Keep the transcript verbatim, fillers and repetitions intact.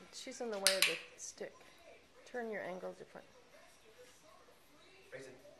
she's in the way of the stick. Turn your angle different. Raise it.